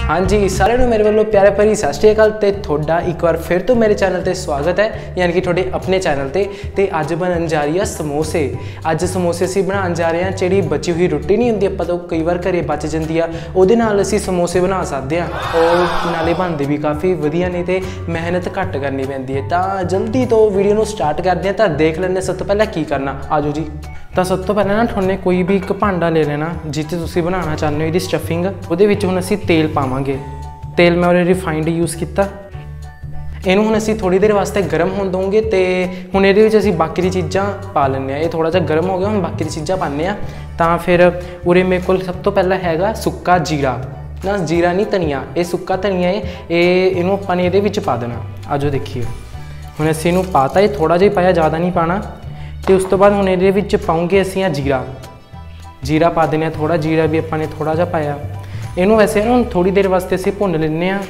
हाँ जी, सारे मेरे वालों प्यारे भरी सत श्री अकाल ते थोड़ा एक बार फिर तो मेरे चैनल ते स्वागत है, यानी कि थोड़े अपने चैनल ते अज बनन जा रही है समोसे। अज समोसे असीं बनाउण जा रहे हैं। जिहड़ी बची हुई रोटी नहीं हुंदी, आपां तो कई बार घरे बच जाती है, उहदे नाल असीं समोसे बना सकते हैं और नाले बनदे भी काफ़ी वधिया ने ते मेहनत घट करनी पैंदी है। तां जल्दी तो वीडियो नूं स्टार्ट करते हैं। तां देख लैंदे सब तो पहले की करना, आजो जी। तो सब तो पहले ना थोड़े कोई भी एक भांडा ले लेना जिते तुसीं बनाना चाहते हो। इसकी स्टफिंग उहदे विच हुण असीं तेल पावांगे। तेल मैं रिफाइंड यूज़ किया। इनू हुण असीं थोड़ी देर वास्ते गर्म होण दूंगे तो हुण इहदे विच असीं बाकी दी चीज़ां पा लैंदे आ। ये थोड़ा जिहा गर्म हो गया, हुण बाकी दी चीज़ां पाने आ। तां फिर उरे मेरे कोल सब तो पहला हैगा सुक्का जीरा ना, जीरा नहीं धनिया, ये सुक्का धनिया है। इनू आपां ने इहदे विच पा देना। आजो देखिए, हुण असीं इनू पाता, ये थोड़ा जिहा पाया, ज़्यादा नहीं पाना। तो उस तो बाद हुण इहदे विच पाऊंगे असीं जीरा। जीरा पा देने, थोड़ा जीरा भी आपां ने थोड़ा जिहा पाया। इनू वैसे ना थोड़ी देर वास्ते असीं भुन लैंदे आ।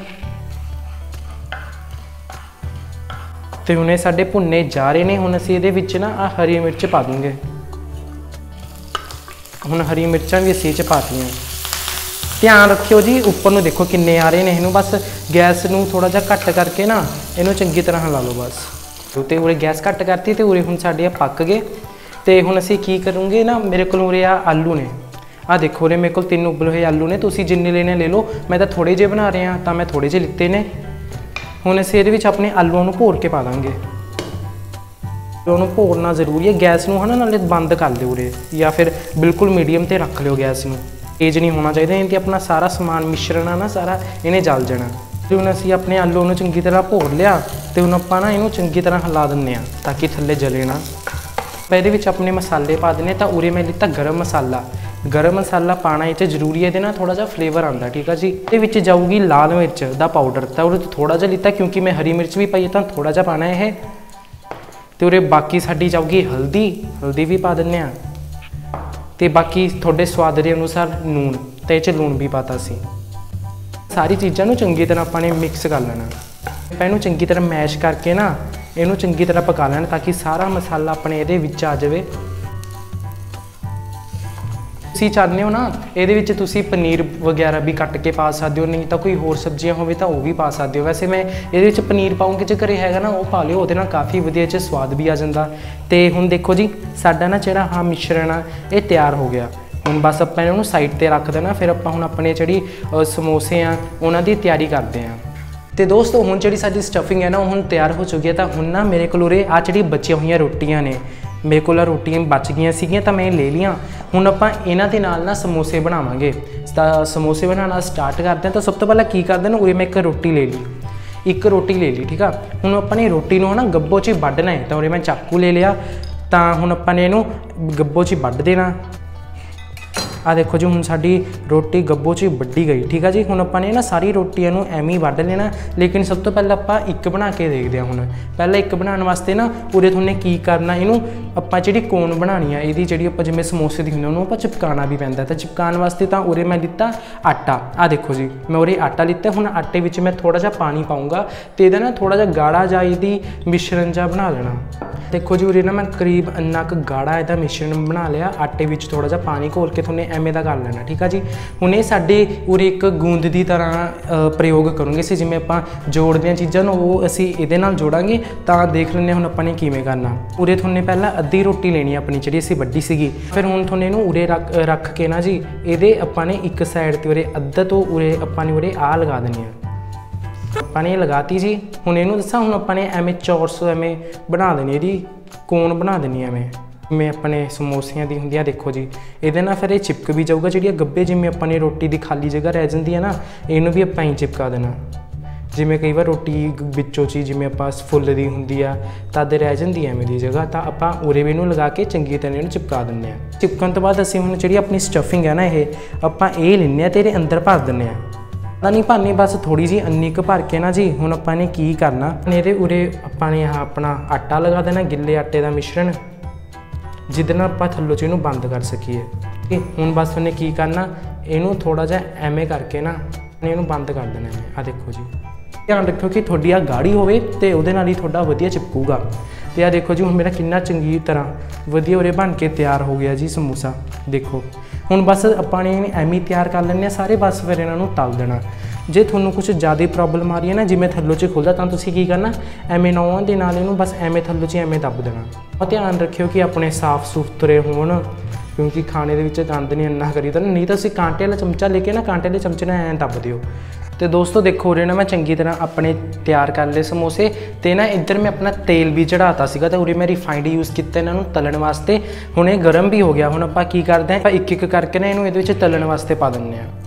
तो हुणे साडे भुन्ने जा रहे हैं। हुण असीं इहदे विच ना आ हरी मिर्च पा दूंगे। हुण हरी मिर्चां भी असीं च पातियां। ध्यान रखियो जी, उपर नूं देखो किन्ने आ रहे हैं। इनू बस गैस नूं थोड़ा जिहा घट करके ना इनू चंगी तरह हिला लो बस। तो उरे गैस घट करती तो उरे हुण साडे पक गए। तो हुण असीं की करूँगे ना, मेरे को उरे आलू ने, आ देखो उरे मेरे को 3 उबले हुए आलू ने। तुसीं जिन्ने लेने ले लो, मैं तो थोड़े जे बना रहा तो मैं थोड़े जे लिते ने। हुण असीं इहदे विच अपने आलूआं नूं भोर के पा दांगे। उन्होंने भोरना जरूरी है। गैस नूं है ना नाले बंद कर दो उरे, या फिर बिल्कुल मीडियम ते रख लो। गैस नूं तेज नहीं होना चाहिए, नहीं तो अपना सारा समान मिश्रण है ना सारा इन्हें जल जाना। तो हुण असीं अपने आलू नूं चंगी तरह भोर लिया। तो हुण आपां ना इहनूं चंगी तरह हिला दिंदे आ ताकि थल्ले जले ना। इहदे विच अपने मसाले पा देने। तो उरे मैं लिता गरम मसाला। गरम मसाला पाना ये जरूरी है, ना थोड़ा जिहा फ्लेवर आता, ठीक है जी। ये जाऊगी लाल मिर्च का पाउडर। तो उरे थोड़ा जिहा लिता क्योंकि मैं हरी मिर्च भी पाई, तो थोड़ा जिहा पाना है। तो उरे बाकी साडी जाऊगी हल्दी। हल्दी भी पा देने आ। तो बाकी थोड़े स्वाद के अनुसार लूण, तो ये लूण भी पाता सी। सारी चीज़ों चंगी तरह अपने मिक्स कर लेना। इनू चंगी तरह मैश करके ना इनू चंगी तरह पका लेना ताकि सारा मसाला अपने ये आ जाए। तुसीं चाहते हो ना ये पनीर वगैरह भी कट के पा सकते हो, नहीं तो कोई होर सब्जियां हो तो वह भी पा सकते हो। वैसे मैं ये पनीर पाऊँगी, जो घरे हैगा ना वो पा लियो, वो काफ़ी वधिया स्वाद भी आ जाता। तो हुण देखो जी, साडा ना जिहड़ा हाँ मिश्रण आ ये तैयार हो गया। हुण बस आपां इहनूं साइड ते रख देना। फिर आपां हुण अपने जिहड़ी समोसे आ उन्हां दी तैयारी करते हैं। तो दोस्तों हुण जिहड़ी साडी स्टफिंग है ना हुण तैयार हो चुकी है। तो हुण ना मेरे कोल उरे आ जिहड़ी बचियां होईयां रोटियां ने, मेरे को रोटियां बच गई सीगियां तो मैं ले लिया। हुण आपां इन्हां दे नाल ना समोसे बनावांगे। समोसे बनाना स्टार्ट करते हैं। तो सब तो पहले की करते हैं, उरे मैं एक रोटी ले ली, एक रोटी ले ली, ठीक है। हुण अपनी रोटी नूं ना गब्बो च वड्ढना है। तो उरे मैं चाकू ले लिया। तो हुण आपां ने इहनूं गब्बो च वड्ढ देना। आ देखो जी, हुण साडी रोटी गब्बो च वड्ढी गई, ठीक है जी। हुण आपां ने ना सारी रोटियां नूं एवें ही वड्ढ लेना। लेकिन सब तो पहले आपां एक बना के देखते हैं। हुण पहले एक बनाने वास्ते ना पूरे थोड़े की करना, इनू आपां जिहड़ी कोन बनानी है, इहदी जिहड़ी आपां जिवें समोसे दी हुंदी उहनूं आपां चिपकाना भी पैंदा। तो चिपकाने वास्ते तो उरे मैं लिता आटा। आ देखो जी, मैं उरे आटा लिता। हुण आटे विच मैं थोड़ा जिहा पानी पाऊँगा तो इहदा ना थोड़ा जिहा गाढ़ा जिहा इहदी मिश्रण जिहा बना लेना। देखो जी, उरे ना मैं करीब इन्ना क गाढ़ा इहदा मिश्रण बना लिया। आटे विच थोड़ा जिहा पानी घोल के थोड़े एवें दा कर लेना, ठीक है जी। हुण ये साडे उरे एक गूंद की तरह प्रयोग करूँगे। इसे जिवें आपां जोड़दे हां चीज़ां नूं, वो असीं इहदे नाल जोड़ांगे। तां देख लैंदे हुण आपां ने किवें करना। उरे थोड़े पहला अद्धी रोटी लेनी है अपनी जिहड़ी असीं वड्डी सीगी। फिर हुण थोड़े इहनूं उरे रख के ना जी, इहदे आपां ने एक साइड ते उरे अद्धा तो उरे आपां ने उरे आ लगा देनी है। आपां ने लगाती जी। हुण इहनूं दस्सां, हुण आपां ने एवें चौरस एवें बना देनी, इहदी कोन बना देनी एवें जिवें अपने समोसियां दी हुंदी आ। देखो जी, इहदे नाल फिर ये चिपक भी जाऊगा। जिहड़ी गब्बे जिवें अपनी रोटी की खाली जगह रह जाती है ना, इहनूं भी आपां ही चिपका देना। जिवें कई बार रोटी विचों ची जिवें आपां फुੱਲਦੀ ਹੁੰਦੀ आ तद रह जाती है एवें दी जगह, तो आपां उरे भी इहनूं लगा के चंगी तरह इहनूं चिपका दिंदे आ। चिपकण तो बाद असीं हुण जिहड़ी अपनी स्टफिंग है ना, ये आपां ये लैंदे आ ते इहदे अंदर भर दिंदे आ। नहीं भरनी, बस थोड़ी जी अन्नी क भर के ना जी। हुण आपां ने की करना, इहदे उरे आपां ने अपना आटा लगा देना, गिले आटे का मिश्रण, जिहदे नाल आपां थल्लों च इहनूं बंद कर सकीए। हुण बस उन्हें की करना, इहनूं थोड़ा जिहा एवें करके ना इहनूं बंद कर देना है। आ देखो जी, ध्यान रखो कि थोड़ी आ गाढ़ी होवे ते उहदे नाल ही थोड़ा वधिया चिपकूगा। तो आ देखो जी, हुण मेरा कितना चंगी तरह वधिया उरे बन के तैयार हो गया जी समोसा। देखो हुण बस आपां ने एवें तैयार कर लैंदे सारे। बस फिर इन्हां नूं तल देना। ਜੇ ਤੁਹਾਨੂੰ ਕੁਝ ਜ਼ਿਆਦਾ ਪ੍ਰੋਬਲਮ ਆ ਰਹੀ ਹੈ ਨਾ, ਜਿਵੇਂ ਥੱਲੋਂ 'ਚ ਖੁੱਲਦਾ, ਤਾਂ ਤੁਸੀਂ ਕੀ ਕਰਨਾ, ਐਵੇਂ ਨੌਹਾਂ ਦੇ ਨਾਲ ਇਹਨੂੰ ਬਸ ਐਵੇਂ ਥੱਲੋਂ 'ਚ ਐਵੇਂ ਦੱਬ ਦੇਣਾ। और ध्यान रखियो कि अपने साफ सुथरे होण, क्योंकि खाने दे विच गंद नहीं इन्ना करी, नहीं तो असीं कांटे वाला चमचा लेके ना, कांटे वाले चमचे नाल ऐं दब दिओ। तो दोस्तों देखो उरे ना मैं चंगी तरह अपने तैयार कर लए समोसे, तो ना इधर मैं अपना तेल भी चढ़ाता सीगा, तो उरे मैं रिफाइंड यूज़ किया इन्हां नूं तलन वास्ते। हुण ये गर्म भी हो गया, हुण आपां की करदे आं, एक एक करके ना इहनूं इहदे विच तलन वास्ते पा दिंदे आं।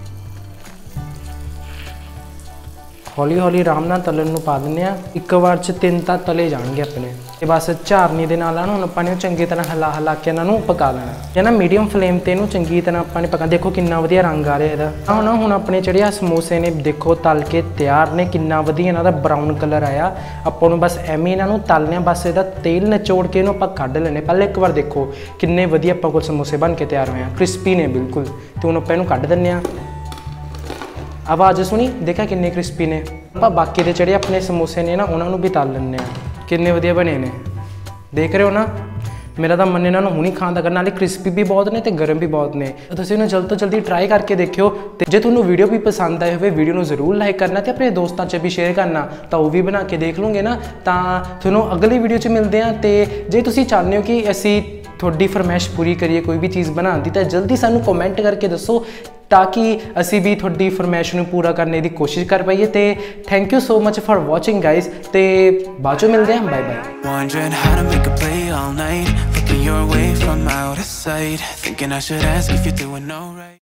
हौली हौली आराम नाल तलन नूं पा दिंदे आ, एक बार च 3 तां तले जाणगे अपने। ते बस झारनी दे नाल हुण आपां ने चंगी तरह हिला हिला के इन्हां नूं पका लेना है ना, मीडियम फ्लेम ते इहनूं चंगी तरह आपां ने पका। देखो किन्ना वधिया रंग आ रिहा इहदा। हुण अपने ਜਿਹੜੇ ਆ ਸਮੋਸੇ ਨੇ देखो तल के तैयार ने, किन्ना वधिया इन्हां दा ब्राउन कलर आया। आपां नूं बस एवें इन्हां नूं तलने, बस इहदा तेल निचोड़ के इहनूं आपां कढ लेने। पहले एक बार देखो किन्ने वधिया आपां कोल समोसे बन के तैयार होए आ, क्रिस्पी ने बिल्कुल। ते हुण आपां इहनूं कढ दिंदे आ। आवाज़ सुनी, देखा किन्ने क्रिस्पी ने। ਆਪਾਂ बाकी ਦੇ ਜਿਹੜੇ ਆਪਣੇ ਸਮੋਸੇ ਨੇ ਨਾ ਉਹਨਾਂ ਨੂੰ ਵੀ ਤਲ ਲੈਂਦੇ ਆ, ਕਿੰਨੇ ਵਧੀਆ ਬਣੇ ਨੇ, ਦੇਖ ਰਹੇ ਹੋ ਨਾ। ਮੇਰਾ ਤਾਂ ਮਨ ਇਹਨਾਂ ਨੂੰ ਹੁਣੀ ਖਾਣ ਦਾ ਕਰਨਾ, ਨਾਲੇ ਕ੍ਰਿਸਪੀ ਵੀ ਬਹੁਤ ਨੇ ਤੇ ਗਰਮ ਵੀ ਬਹੁਤ ਨੇ। ਤੁਸੀਂ ਇਹਨੂੰ ਜਲਦ ਤੋਂ ਜਲਦੀ ਟਰਾਈ ਕਰਕੇ ਦੇਖਿਓ। ਤੇ ਜੇ ਤੁਹਾਨੂੰ ਵੀਡੀਓ ਵੀ ਪਸੰਦ ਆਏ ਹੋਵੇ, ਵੀਡੀਓ ਨੂੰ ਜ਼ਰੂਰ ਲਾਈਕ ਕਰਨਾ ਤੇ ਆਪਣੇ ਦੋਸਤਾਂ 'ਚ ਵੀ ਸ਼ੇਅਰ ਕਰਨਾ, ਤਾਂ ਉਹ ਵੀ ਬਣਾ ਕੇ ਦੇਖ ਲਓਗੇ ਨਾ। ਤਾਂ ਤੁਹਾਨੂੰ ਅਗਲੀ ਵੀਡੀਓ 'ਚ ਮਿਲਦੇ ਆ। ਤੇ ਜੇ ਤੁਸੀਂ ਚਾਹੁੰਦੇ ਹੋ ਕਿ ਅਸੀਂ ਤੁਹਾਡੀ ਫਰਮਾਇਸ਼ ਪੂਰੀ ਕਰੀਏ ਕੋਈ ਵੀ ਚੀਜ਼ ਬਣਾਉਣ ਦੀ, ਤਾਂ ਜਲਦੀ ਸਾਨੂੰ ਕਮੈਂਟ ਕਰਕੇ ਦੱਸੋ, ताकि असी भी थोड़ी फरमाइश नूं पूरा करने की कोशिश कर पाइए। तो thank you so much for watching guys, तो बाद चों मिलते हैं, bye bye. Wondering how to make a play all night, looking your way from out of sight, thinking I should ask if you're doing alright।